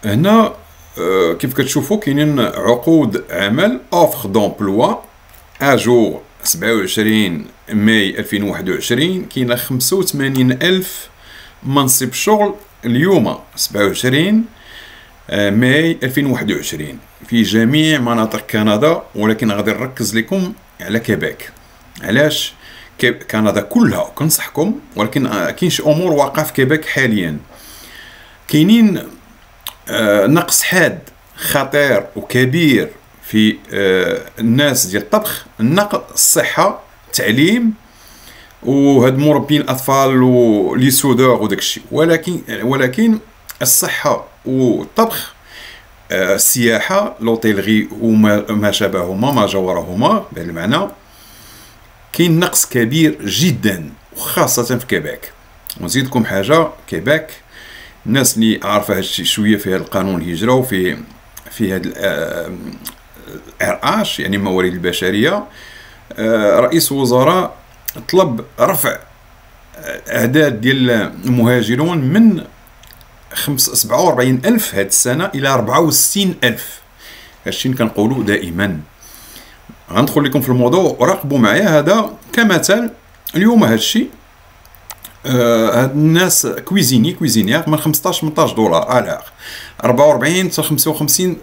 هنا كيف كتشوفوا كاينين عقود عمل اوفر دومبلوا اجور 27 ماي 2021 كاينه 85 ألف منصب شغل اليوم 27 ماي 2021 في جميع مناطق كندا، ولكن غادي نركز لكم على كيبيك. علاش؟ كندا كلها كنصحكم، ولكن كاين شي امور واقعه في كيبيك حاليا. كاينين نقص حاد خطير وكبير في الناس ديال الطبخ، النقل، الصحه، التعليم، وهاد مربين الاطفال ولي سودور وداكشي. ولكن الصحه والطبخ، السياحه، لوطيلغي وما شابههما ما جاورهما بهذا المعنى، كاين نقص كبير جدا وخاصه في كيبيك. ونزيدكم حاجه، كيبيك الناس اللي عارفه هادشي شويه في هذا القانون الهجره وفي هذا RH يعني الموارد البشريه، رئيس وزراء طلب رفع اعداد ديال المهاجرون من 47 ألف هاد السنه الى 64 ألف. هادشي اللي كنقولوا دائما. غندخل لكم في الموضوع وراقبوا معايا. هذا كمثال اليوم هادشي، هاد الناس كويزينيير من 15 18 دولار على 44 حتى 55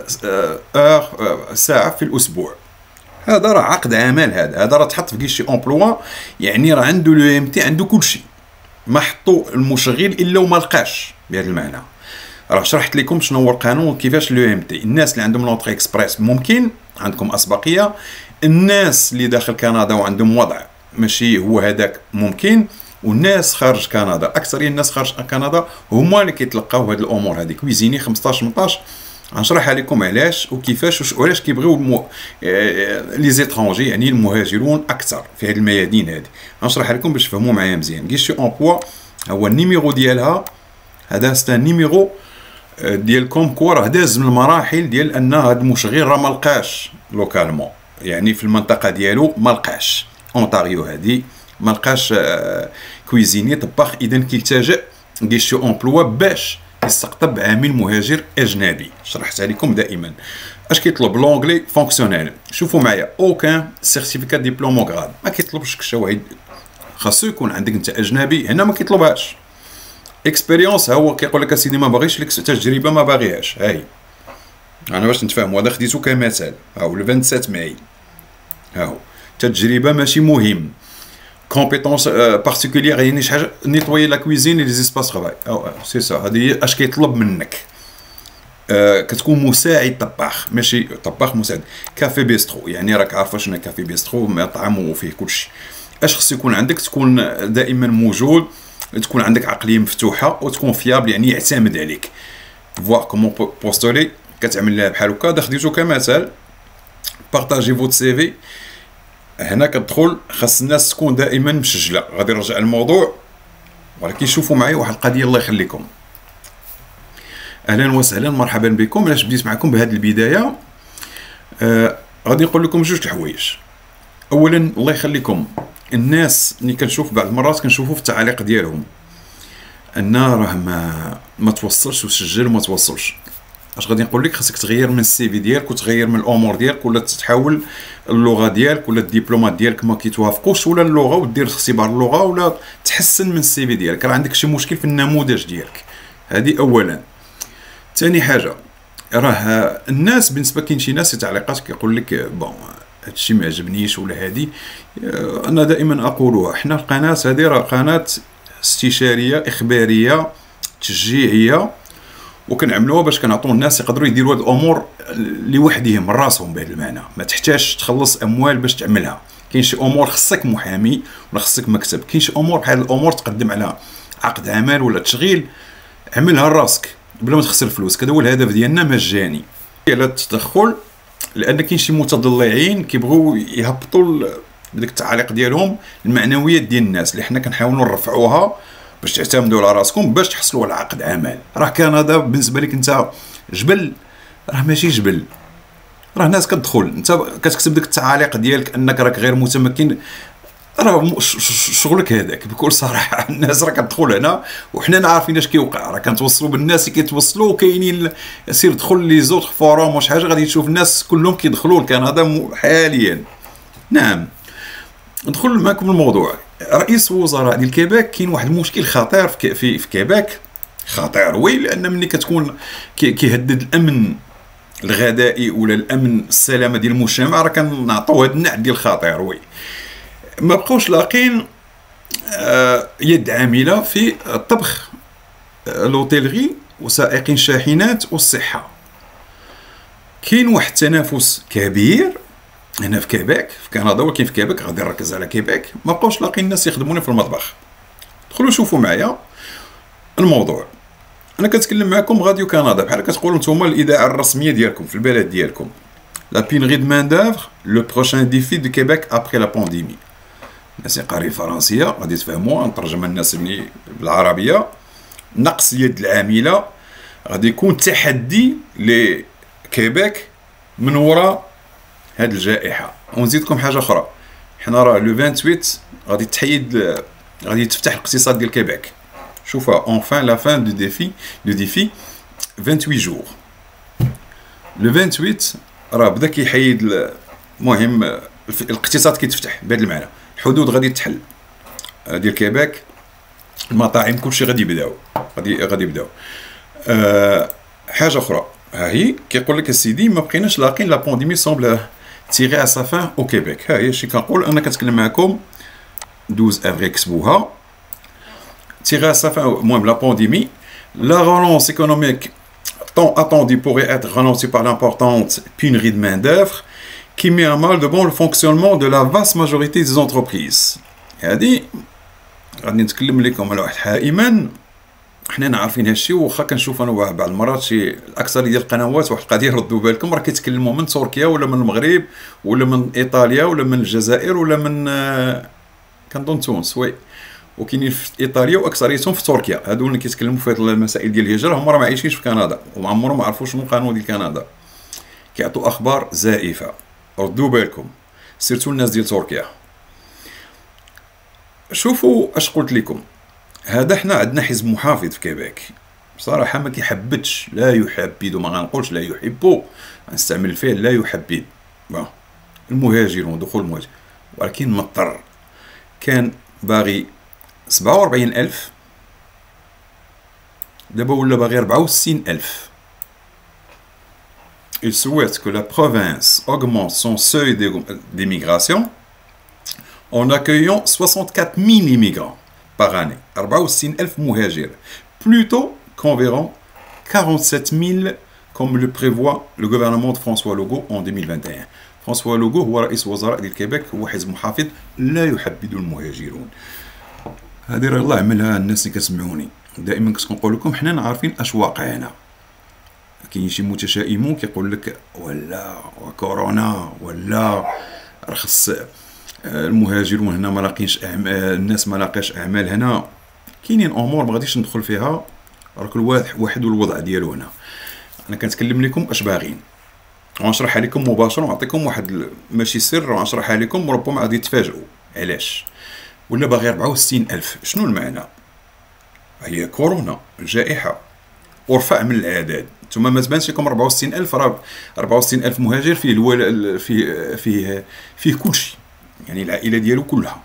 ساعه في الاسبوع. هذا راه عقد عمل، هذا راه تحط في كيشي امبلوا، يعني راه عنده لو ام تي، عنده كلشي. ما حطوا المشغل الا وما لقاش بهذا المعنى. راه شرحت لكم شنو هو القانون وكيفاش لو ام تي. الناس اللي عندهم لونطري اكسبريس ممكن عندكم اسبقيه، الناس اللي داخل كندا وعندهم وضع ماشي هو هذاك ممكن، والناس خارج كندا، اكثريه الناس خارج كندا هما اللي كيتلقاو هاد الامور هذه. كويزيني 15 18 غنشرحها لكم علاش وكيفاش وعلاش كيبغيو لي زيترونجي يعني المهاجرون اكثر في هاد الميادين هذه. غنشرحها لكم باش تفهموا معايا مزيان. كيشي امبلوا هو النيميرو ديالها، هذا ستا نيميرو ديالكم كوا راه داز من المراحل ديال ان هاد المشغل راه ما لقاش لوكالمون، يعني في المنطقه ديالو ما لقاش. اونتاريو هذه ما لقاش كويزيني طباخ، اذا كيلتجئ كيشي امبلوا باش يستقطب عامل مهاجر اجنبي. شرحتها لكم دائما. اش كيطلب؟ لونغلي فونكسيونيل. شوفوا معايا، اوكان سيرتيفيكات ديبلوموغراد، ما كيطلبش الشواهد. خاصو يكون عندك انت اجنبي، هنا ما كيطلبهاش. اكسبيريونس، هو كيقول لك اسيدي ما باغيش لك تجربه، ما باغيهاش. هاي انا باش نتفاهموا، هذا خديتو كمثال. هاو 27 ماي، هاو تجربه ماشي مهم. كومبيتونس بارتيكولير يعني شي حاجه، نيطوي لا كويزين لي زيسباس ترافاي، سي سا. هذه اش كيطلب منك؟ كتكون مساعد طباخ، ماشي طباخ مساعد. كافي بيسترو، يعني راك عارفه شنو كافي بيسترو، مطعم وفيه كلشي. اش خص يكون عندك؟ تكون دائما موجود، تكون عندك عقليه مفتوحه وتكون فيابل، يعني يعتمد عليك. فوا كومون بوستولي، كتعمل لها بحال هكا. خديتو كمثال، بارطاجي فوت سي في. هنا كتدخل، خاص الناس تكون دائما مسجله. غادي نرجع للموضوع، ولكن شوفوا معايا واحد القضيه الله يخليكم. اهلا وسهلا، مرحبا بكم. علاش بديت معكم بهذه البدايه؟ غادي نقول لكم جوج الحوايج. اولا الله يخليكم، الناس اللي كنشوف بعض المرات كنشوفوا في التعاليق ديالهم ان راه ما توصلش وسجل وما توصلش. اش غادي نقول لك؟ خاصك تغير من السي في ديالك وتغير من الامور ديالك، ولا تحاول اللغه ديالك ولا الدبلومات ديالك ما كيتوافقوش، ولا اللغه ودير اختبار اللغه، ولا تحسن من السي في ديالك. راه عندك شي مشكل في النموذج ديالك. هذه اولا. ثاني حاجه، راه الناس بالنسبه كاين شي ناس تعليقات كيقول لك بون هادشي ما عجبنيش ولا هادي. انا دائما اقولها، حنا القناه هذه راه قناه استشاريه اخباريه تشجيعيه، وكنعملوها باش كنعطيو الناس يقدروا يديروا هاد الامور لوحدهم من راسهم بهذا المعنى. ما تحتاجش تخلص اموال باش تعملها. كاين شي امور خصك محامي ولا خصك مكتب، كاين شي امور بحال الامور تقدم على عقد عمل ولا تشغيل، عملها لراسك بلا ما تخسر فلوس. هذا هو الهدف ديالنا، مجاني. على التدخل، لان كاين شي متضلعين كيبغيو يهبطوا بديك التعاليق ديالهم المعنويات ديال الناس اللي حنا كنحاولوا نرفعوها باش تعتمدوا على راسكم باش تحصلوا على عقد عمل. راه كندا بالنسبه لك انت جبل، راه ماشي جبل. راه ناس كتدخل، انت كتكتب ديك التعاليق ديالك انك راك غير متمكن. راه شغلك هذاك بكل صراحه. الناس راه كتدخل هنا وحنا عارفين اش كيوقع، راه كنتوصلوا بالناس اللي كيتوصلوا، وكاينين سير دخل لي زوط فوروم واش حاجه غادي تشوف الناس كلهم كيدخلوا لكندا حاليا. نعم، ندخل معكم الموضوع. رئيس وزراء ديال كيباك كاين واحد المشكل خطير في كيباك، خطير وي، لان ملي كتكون كيهدد الامن الغذائي ولا الامن السلامه ديال المجتمع، راه كنعطيو هذا النعت ديال خطير وي. ما بقاوش لاقين يد عامله في الطبخ، لوتيلغي، وسائقين الشاحنات والصحه. كاين واحد التنافس كبير هنا في كيباك في كندا، ولكن في كيباك غادي نركز على كيباك. ما بقاوش لاقين الناس يخدموني في المطبخ. دخلوا شوفوا معايا الموضوع. انا كنتكلم معكم راديو كندا، بحال كتقولوا نتوما الاذاعه الرسميه ديالكم في البلد ديالكم. لا بينغي دو مان دوفر لو بروشان ديفي دو كيباك ابري لا بانديمي. الناس قاري فرنسيه غادي تفهموها، نترجمها الناس بالعربيه. نقص يد العامله غادي يكون تحدي لكيباك من وراء هاد الجائحه. ونزيدكم حاجه اخرى، حنا راه لو 28 غادي تحيد، غادي يتفتح الاقتصاد ديال كيباك. شوفها اونفان لا فان دو ديفي 28 جور. لو 28 راه بدا كيحيد. المهم الاقتصاد كيتفتح بهذا المعنى، الحدود غادي تحل ديال كيباك، المطاعم كلشي غادي يبداو، غادي يبداو. حاجه اخرى، ها هي كيقول لك السيدي ما بقيناش لاقين لا بانديمي سومبل تيغي ا سا فان او كيباك. ها هي شي كنقول انا كنتكلم معكم 12 افريل كتبوها. تيغي ا سا فان، المهم لا بانديمي. لا relance économique tant attendue pourrait être relancée par l'importante pénurie de main-d'œuvre qui met à mal de bon le fonctionnement de la vaste majorité des entreprises. هادي غادي نتكلم لكم على واحد حائما حنا عارفين هادشي، واخا كنشوف انا بعض المرات شي الاكثر ديال القنوات واحد القضيه ردوا بالكم راه كيتكلموا من تركيا ولا من المغرب ولا من ايطاليا ولا من الجزائر ولا من كنظن تونس وي، وكاينين في ايطاليا واكثريتهم في تركيا. هادو اللي كيتكلموا في هاد المسائل ديال الهجره هما راه ما عايشينش في كندا وما عمرهم ما عرفوا شنو القانون ديال كندا، كيعطوا اخبار زائفه. ردوا بالكم سيرتو الناس ديال تركيا. شوفوا اش قلت لكم، هذا حنا عندنا حزب محافظ في كيباك بصراحه ما كيحبدش، لا يحبد، وما غنقولش لا يحب، غنستعمل الفعل لا يحبد المهاجرون، دخول المهاجر، ولكن مضطر. كان باغي 47,000 دابا ولا باغي 64,000. Il souhaite que la province augmente son seuil d'immigration en accueillant 64,000 immigrants par année. 64,000 مهاجر plutôt qu'environ 47,000 comme le prévoit le gouvernement de François Legault en 2021. فرانسوا لوغو هو رئيس وزراء ديال كيباك، هو حزب محافظ لا يحبذ المهاجرون. هذه راه الله عملها الناس اللي كتسمعوني. دائما كنقول لكم حنا عارفين اش واقع هنا. كاين شي متشائمون كيقول لك ولا وكورونا ولا رخص المهاجرون هنا ما لاقينش الناس ما لاقاش اعمال هنا. كاينين امور ما غاديش ندخل فيها، راه كل واحد والوضع ديالو هنا. انا كنتكلم لكم اش باغيين، ونشرحها لكم مباشره ونعطيكم واحد ماشي سر، ونشرحها لكم ربما غادي تفاجئوا علاش. ولا باغي 64,000 شنو المعنى؟ هي كورونا الجائحه ورفع من الاعداد. نتوما ما تبانش لكم 64,000، راه 64,000 مهاجر فيه فيه كلشي، يعني العائله ديالو كلها.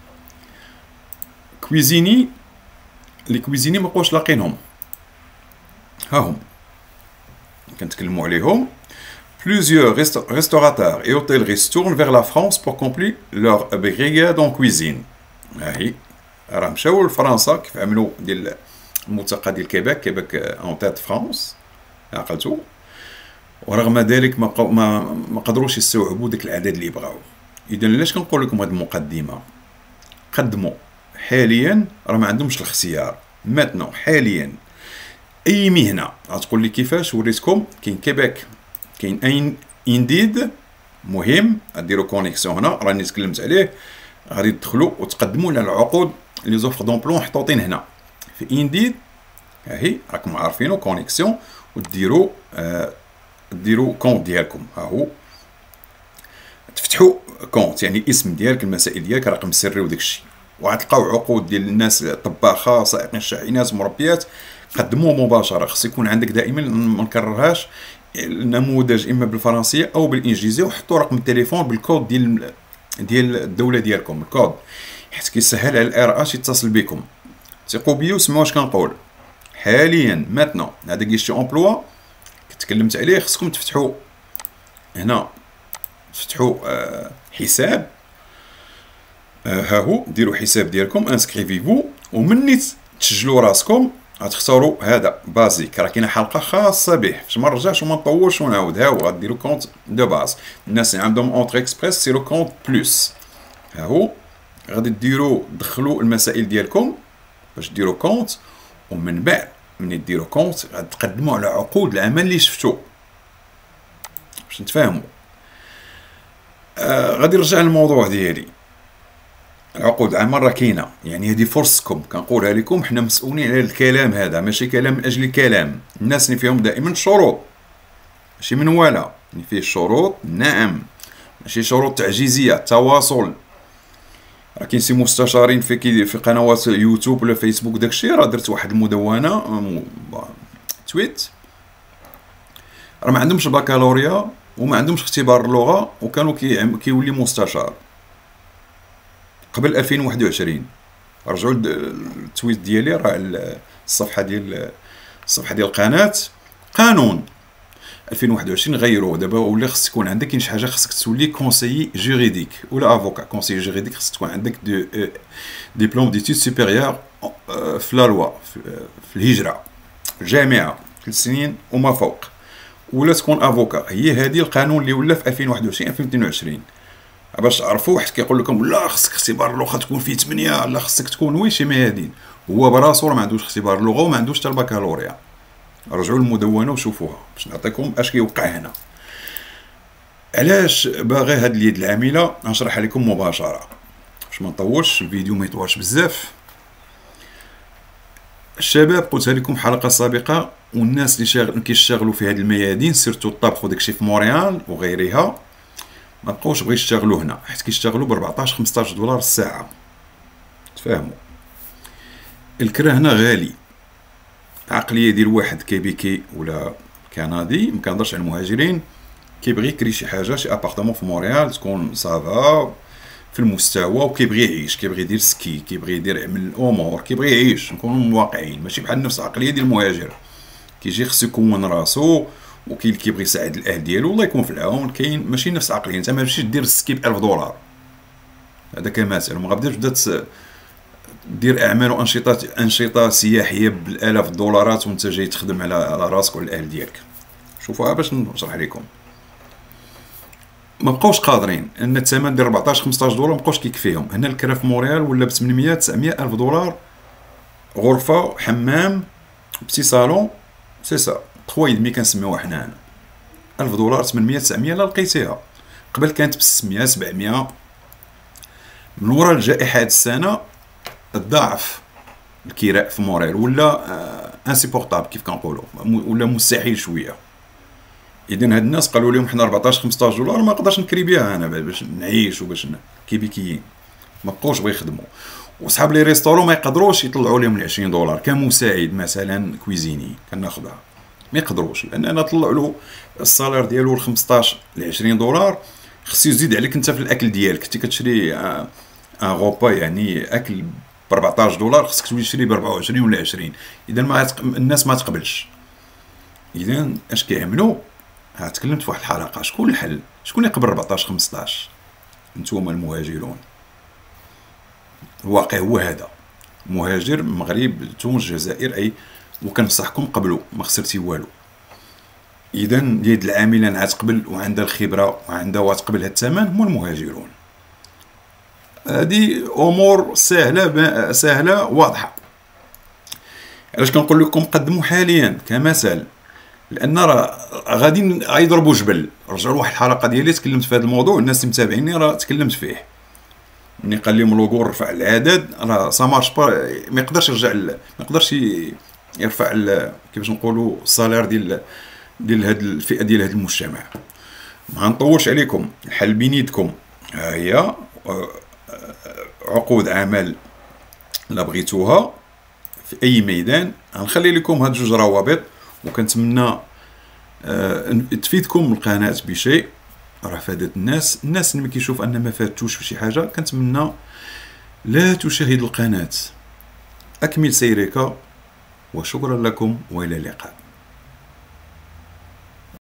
كويزيني لي كويزيني ما بقاوش لاقينهم، ها هم كنتكلموا عليهم. Plusieurs restaurateurs et hôtelleries se tournent vers la France pour compléter leur brigade en cuisine. هاهي راه مشاو لفرنسا كيف عملوا ديال الملتقى ديال كيباك اون تيت فرانس، عقلتو. ورغم ذلك ما قدروش يستوعبوا داك العدد اللي بغاو. اذا علاش كنقول لكم هذه المقدمه؟ قدموا حاليا راه ما عندهمش الاختيار. ماتنو حاليا اي مهنه غتقول لي كيفاش، وريتكم كاين كيباك، كاين انديد مهم، غديروا كونيكسيون هنا راني تكلمت عليه، غادي تدخلوا وتقدموا على العقود لي زوفر دومبلون محطوطين هنا في انديد. ها هي راكم عارفينو كونيكسيون، وديروا ديروا كونت ديالكم. ها هو تفتحوا كونت، يعني الاسم ديالك، المسائل ديالك، رقم سري وداكشي. وغتلقاو عقود ديال الناس طباخه، سائقين، شاحنات، مربيات، قدموه مباشره. خص يكون عندك دائما، ما نكررهاش، النموذج اما بالفرنسيه او بالانجليزيه، وحطوا رقم التليفون بالكود ديال الدوله ديالكم، الكود، حيت كيسهل على الار اش يتصل بكم. ثقوا بيا وسمعوا واش كنقول. حاليا ماتنا هذا كيشتي امبلوا تكلمت عليه، خصكم تفتحوا هنا، تفتحوا حساب. ها هو، ديروا حساب ديالكم، انسكريفيفو، ومني تسجلوا راسكم غتختاروا هذا بازيك. راه كاينه حلقه خاصه به، باش ما نرجعش وما نطولش ونعاود. ها هو غديروا كونت دو باز. الناس اللي عندهم اونتري اكسبريس سيروا كونت بلوس. ها هو غادي ديروا، دخلوا المسائل ديالكم باش ديروا كونت، ومن بعد ملي ديروا كونت غتقدموا على عقود العمل اللي شفتوا باش نتفاهموا. غادي نرجع للموضوع ديالي. العقود العمل راه كاينه، يعني هذه فرصتكم، كنقولها لكم. حنا مسؤولين على الكلام هذا، ماشي كلام من اجل الكلام. الناس اللي فيهم دائما شروط، ماشي من ولا، اللي فيه شروط، نعم، ماشي شروط تعجيزيه. تواصل، راه كاين شي مستشارين في قنوات يوتيوب ولا فيسبوك داكشي، راه درت واحد المدونه تويت، راه ما عندهمش البكالوريا وما عندهمش اختبار اللغه، وكانوا كيولي مستشار قبل 2021. رجعوا التويت ديالي، راه الصفحه ديال القناه. قانون 2021 غيروه دابا، ولا خص تكون عندك كاين شي حاجه، خصك تولي كونسيي جوريديك ولا افوكا. كونسيي جوريديك خص تكون عندك ديبلوم ديتود سوبيريور في لا لوا، في الهجره، في الجامعه 3 سنين وما فوق، ولا تكون افوكا. هي هذه القانون اللي ولا في 2021 2022. باش تعرفوا، واحد كيقول لكم لا خصك اختبار اللغه تكون فيه 8، لا خصك تكون ويشي ميادين. هو براسو ما عندوش اختبار اللغه وما عندوش حتى البكالوريا. رجعوا للمدونه وشوفوها باش نعطيكم اش كيوقع هنا. علاش باغي هاد اليد العامله؟ نشرحها لكم مباشره باش ما نطولش، الفيديو ما يطولش بزاف. الشباب قلتها لكم حلقه سابقه، والناس اللي كيشتغلوا في هاد الميادين، سيرتو الطبخ وداكشي في مونريال وغيرها، ما بقاوش بغا يشتغلوا هنا، حيت كيشتغلوا ب 14 15 دولار الساعه. تفاهموا؟ الكرا هنا غالي. عقليه ديال واحد كيبيكي ولا كندي، ما كنهضرش على المهاجرين، كيبغي يكري شي حاجه، شي ابارتمون في مونريال تكون سافا في المستوى، وكيبغي يعيش، كيبغي يدير سكي، كيبغي يعمل الامور، كيبغي يعيش. نكونوا واقعيين، ماشي بحال نفس العقليه ديال المهاجر. كيجي خصو يكون راسو، وكاين اللي كيبغي يساعد الاهل ديالو، الله يكون في العون. كاين ماشي نفس العقليه. انت ما تمشيش دير السكي ب 1000 دولار، هذا كمثال. ما غاديش تبدا دير اعمال وانشطه سياحيه بالالاف الدولارات وانت جاي تخدم على راسك وعلى الاهل ديالك. شوفوها باش نشرح لكم. ما بقاوش قادرين ان الثمن ديال 14 15 دولار ما بقاوش كيكفيهم. هنا الكرا في مونريال ولا ب 800 900 الف دولار، غرفه، حمام، بتي صالون، سي سا 3 كنسميوها حنا هنا. 1000 دولار 800 900 لا لقيتيها. قبل كانت ب 600 700. من وراء الجائحه هاد السنه الضعف الكراء في مونريال ولا انسيبورطابل كيف كنقولوا، ولا مستحيل شويه. اذا هاد الناس قالوا لهم حنا 14 15 دولار ما نقدرش نكري بها انا باش نعيش وباش كيبيكيين. ما بقاوش بغا يخدموا. وصحاب لي ريستورون ما يقدروش يطلعوا لهم 20 دولار كمساعد مثلا كويزيني كناخذها، ما يقدروش، لان انا طلع له الصالير ديالو ل 15 ل 20 دولار. خصو يزيد عليك انت في الاكل ديالك. انت كتشري ان غوبا يعني اكل ب 14 دولار، خصك تولي تشري ب 24 ولا 20. اذا الناس ما تقبلش. اذا اش كيعملوا؟ تكلمت في واحد الحلقه، شكون الحل؟ شكون يقبل 14 15؟ نتوما المهاجرون. الواقع هو هذا. مهاجر مغرب تونس الجزائر اي، وكنصحكم قبلوا، ما خسرتي والو. اذا اليد العامله اللي غتقبل وعندها الخبره وعندها وتقبل هذا الثمن هم المهاجرون. هذه امور سهله واضحه. علاش كنقول لكم قدموا حاليا كمثل؟ لان راه غادي غيضربوا جبل. رجعوا لواحد الحلقه ديالي تكلمت في هذا الموضوع، الناس اللي متابعيني راه تكلمت فيه. ملي قال لهم لوغو رفع العدد، راه سا مارش با، ما يقدرش يرجع ما يقدرش يرفع كيفاش نقولوا الصالير ديال هاد الفئه ديال هاد المجتمع. ما نطولش عليكم. الحل بين يدكم، ها هي عقود عمل لا بغيتوها في اي ميدان. غنخلي لكم هاد جوج روابط، وكنتمنى تفيدكم القناه بشيء، راه فادت الناس اللي ما كيشوف ان ما فاتوش في شي حاجه. كنتمنى لا تشاهد القناه. اكمل سيرك، وشكرا لكم والى اللقاء.